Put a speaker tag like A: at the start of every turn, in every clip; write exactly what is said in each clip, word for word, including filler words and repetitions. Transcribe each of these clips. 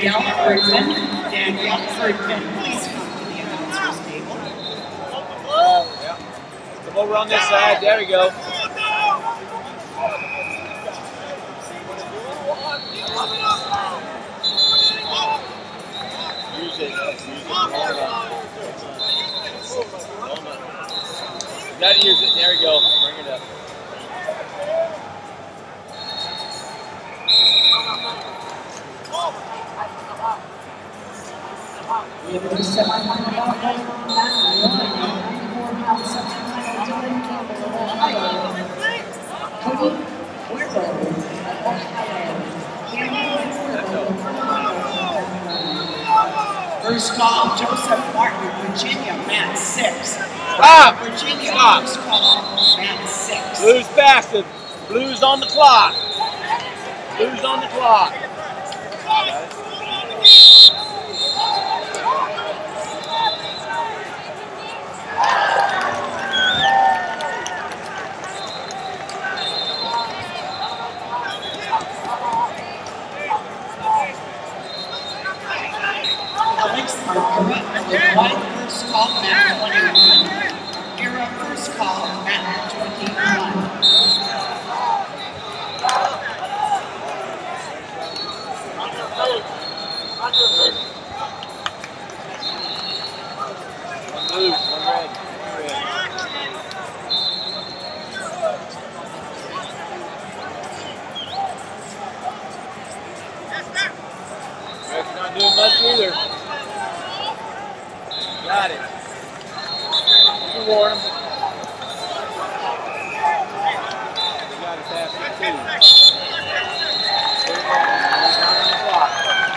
A: Danielle Erdman. Danielle Erdman, please come to the announcer's table.
B: Yeah. Come over on this side. There we go. Use it. Use it. Hold on. You gotta use it. There we go. Bring it up.
A: We have a semifinal bout going on now. ninety-four pound semifinal Dylan Campbell of Ohio. Cody Cuervo of Ohio. Cameron Cuervo of Ohio. First call, Joseph Martin, Virginia, mat six.
B: Stop!
A: Virginia,
B: Stop.
A: first call, mat six.
B: Blues faster. Blues on the clock. Blues on the clock.
A: Alex Arcura with white first call, mat twenty-one. Era first call, mat twenty-one.
B: One blue, one red, one red. Red's not doing much either. Got it. You can warn him. They got it past it too. He's not on the clock.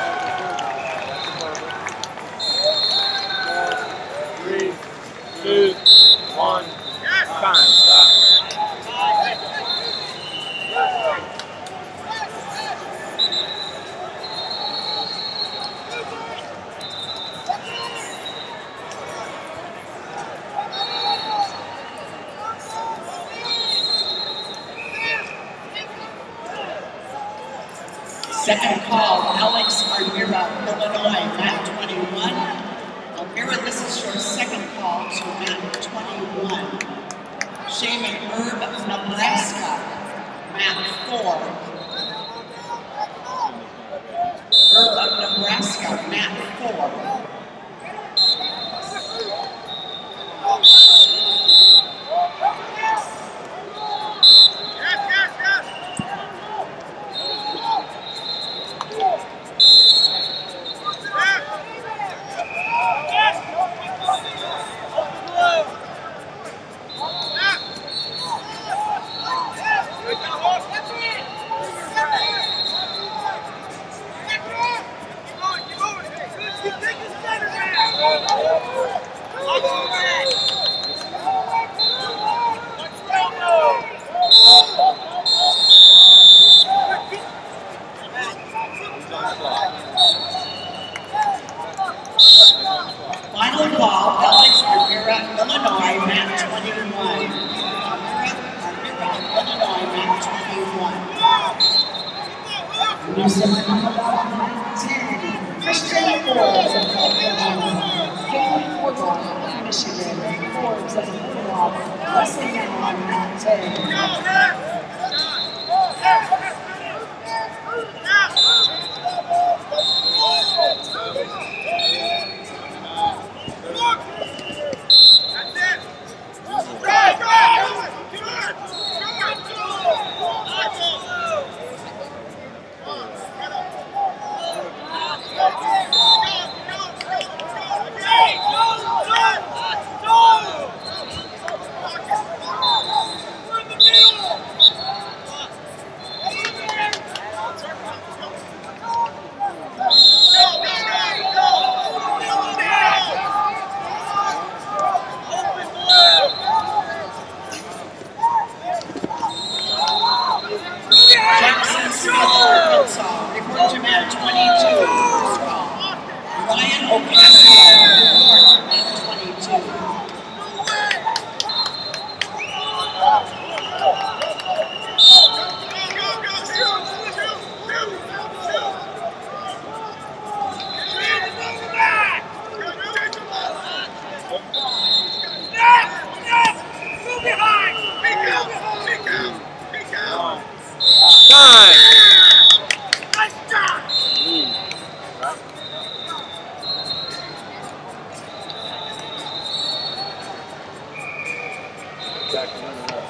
B: Three, two, one, time, stop.
A: Second call, Alex Armira, Illinois, mat twenty-one. Armira, this is your second call to mat twenty-one. Shaman Herb, Nebraska, mat four. Herb of Nebraska, mat four. Final call, Alex Armira, Illinois, mat twenty-one. Armira, Armira, Illinois, mat twenty-one. New semifinal bout on mat ten. Christian Forbes of Oklahoma. Caitlin Forbes of Michigan. Forbes of Illinois. Wrestling now on mat ten. Jackson Smith, Arkansas, report to mat twenty-two. First call. Ryan Ocasio, report to mat twenty-two.
B: back coming up.